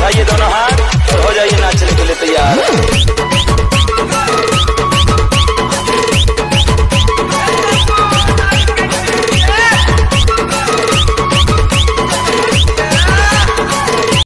उठाइए दोनों हाथ और हो जाइए नाचने के लिए तैयार।